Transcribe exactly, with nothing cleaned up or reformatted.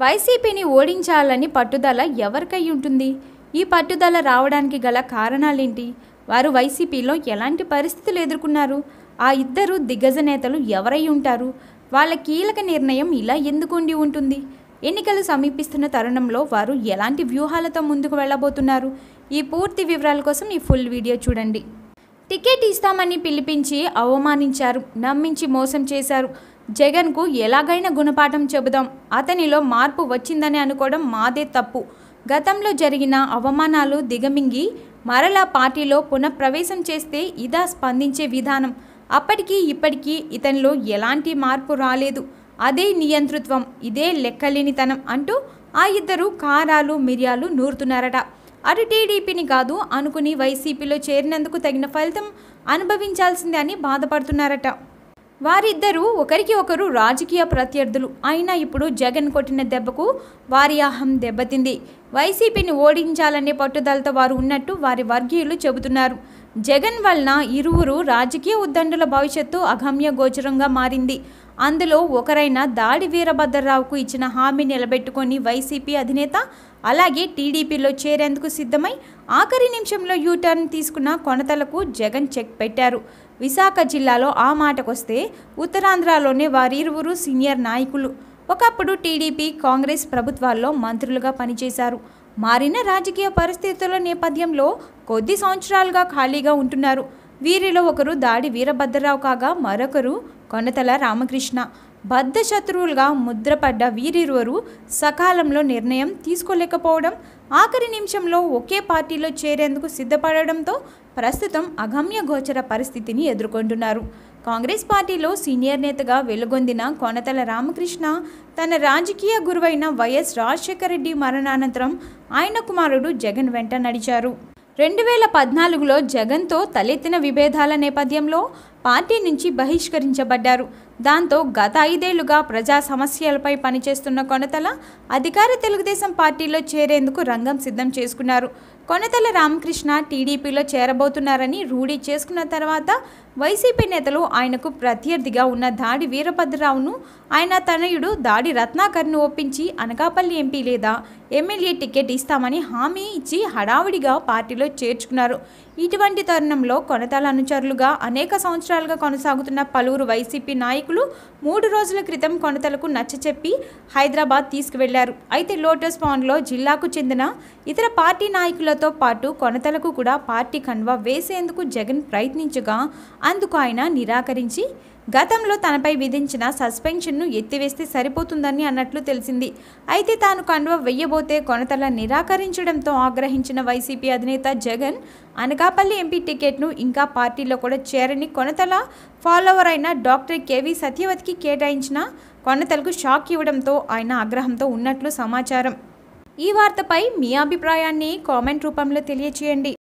వైసీపీని ఓడించాలని పట్టుదల ఎవరికై ఉంటుంది? ఈ పట్టుదల రావడానికి గల కారణాలేంటి? వారు వైసీపీలో ఎలాంటి పరిస్థితులు ఎదుర్కొన్నారు? ఆ ఇద్దరు దిగ్గజ నేతలు ఎవరై ఉంటారు? వాళ్ళ కీలక నిర్ణయం ఇలా ఎందుకు ఉండి ఉంటుంది? ఎన్నికలు సమీపిస్తున్న తరుణంలో వారు ఎలాంటి వ్యూహాలతో ముందుకు వెళ్ళబోతున్నారు? ఈ పూర్తి వివరాల కోసం ఈ ఫుల్ వీడియో చూడండి. టికెట్ ఇస్తామని పిలిపించి అవమానించారు, నమ్మించి మోసం చేశారు. జగన్కు ఎలాగైనా గుణపాఠం చెబుదాం, అతనిలో మార్పు వచ్చిందని అనుకోవడం మాదే తప్పు. గతంలో జరిగిన అవమానాలు దిగమింగి మరలా పార్టీలో పునఃప్రవేశం చేస్తే ఇదా స్పందించే విధానం? అప్పటికీ ఇప్పటికీ ఇతనిలో ఎలాంటి మార్పు రాలేదు. అదే నియంతృత్వం, ఇదే లెక్కలేనితనం అంటూ ఆ ఇద్దరు కారాలు మిరియాలు నూరుతున్నారట. అటు టీడీపీని కాదు అనుకుని వైసీపీలో చేరినందుకు తగిన ఫలితం అనుభవించాల్సిందే అని బాధపడుతున్నారట. వారిద్దరూ ఒకరికి ఒకరు రాజకీయ ప్రత్యర్థులు అయినా ఇప్పుడు జగన్ కొట్టిన దెబ్బకు వారి అహం దెబ్బతింది. వైసీపీని ఓడించాలనే పట్టుదలతో వారు ఉన్నట్టు వారి వర్గీయులు చెబుతున్నారు. జగన్ వలన ఇరువురు రాజకీయ ఉద్దండుల భవిష్యత్తు అగమ్య గోచరంగా మారింది. అందులో ఒకరైన దాడి వీరభద్రరావుకు ఇచ్చిన హామీ నిలబెట్టుకొని వైసీపీ అధినేత అలాగే టీడీపీలో చేరేందుకు సిద్ధమై ఆఖరి నిమిషంలో యూటర్న్ తీసుకున్న కొనతలకు జగన్ చెక్ పెట్టారు. విశాఖ జిల్లాలో ఆ మాటకొస్తే ఉత్తరాంధ్రలోనే వారిరువురు సీనియర్ నాయకులు. ఒకప్పుడు టీడీపీ కాంగ్రెస్ ప్రభుత్వాల్లో మంత్రులుగా పనిచేశారు. మారిన రాజకీయ పరిస్థితుల నేపథ్యంలో కొద్ది సంవత్సరాలుగా ఖాళీగా ఉంటున్నారు. వీరిలో ఒకరు దాడి వీరభద్రరావు కాగా మరొకరు కొనతల రామకృష్ణ. బద్ధ శత్రువులుగా ముద్రపడ్డ వీరిరువురు సకాలంలో నిర్ణయం తీసుకోలేకపోవడం, ఆఖరి నిమిషంలో ఒకే పార్టీలో చేరేందుకు సిద్ధపడడంతో ప్రస్తుతం అగమ్య గోచర పరిస్థితిని ఎదుర్కొంటున్నారు. కాంగ్రెస్ పార్టీలో సీనియర్ నేతగా వెలుగొందిన కొనతల రామకృష్ణ తన రాజకీయ గురువైన వైఎస్ రాజశేఖర రెడ్డి మరణానంతరం ఆయన కుమారుడు జగన్ వెంట నడిచారు. రెండు వేల పద్నాలుగులో జగన్తో తలెత్తిన విభేదాల నేపథ్యంలో పార్టీ నుంచి బహిష్కరించబడ్డారు. దాంతో గత ఐదేళ్లుగా ప్రజా సమస్యలపై పనిచేస్తున్న కొనతల అధికార తెలుగుదేశం పార్టీలో చేరేందుకు రంగం సిద్ధం చేసుకున్నారు. కొనతల రామకృష్ణ టీడీపీలో చేరబోతున్నారని రూఢీ చేసుకున్న తర్వాత వైసీపీ నేతలు ఆయనకు ప్రత్యర్థిగా ఉన్న దాడి వీరభద్రరావును ఆయన తనయుడు దాడి రత్నాకర్ను ఒప్పించి అనకాపల్లి ఎంపీ లేదా ఎమ్మెల్యే టికెట్ ఇస్తామని హామీ ఇచ్చి హడావుడిగా పార్టీలో చేర్చుకున్నారు. ఇటువంటి తరుణంలో కొనతల అనుచరులుగా అనేక సంవత్సరాలుగా కొనసాగుతున్న పలువురు వైసీపీ నాయకులు మూడు రోజుల క్రితం కొనతలకు నచ్చచెప్పి హైదరాబాద్ తీసుకువెళ్లారు. అయితే లోటస్ పాండ్లో జిల్లాకు చెందిన ఇతర పార్టీ నాయకులతో పాటు కొనతలకు కూడా పార్టీ కండువా వేసేందుకు జగన్ ప్రయత్నించగా అందుకు ఆయన నిరాకరించి గతంలో తనపై విధించిన సస్పెన్షన్ను ఎత్తివేస్తే సరిపోతుందని అన్నట్లు తెలిసింది. అయితే తాను కండువా వెయ్యబోతే కొనతల నిరాకరించడంతో ఆగ్రహించిన వైసీపీ అధినేత జగన్ అనకాపల్లి ఎంపీ టికెట్ను ఇంకా పార్టీలో కూడా చేరని కొనతల ఫాలోవర్ అయిన డాక్టర్ కేవీ సత్యవతికి కేటాయించిన కొనతలకు షాక్ ఇవ్వడంతో ఆయన ఆగ్రహంతో ఉన్నట్లు సమాచారం. ఈ వార్తపై మీ అభిప్రాయాన్ని కామెంట్ రూపంలో తెలియచేయండి.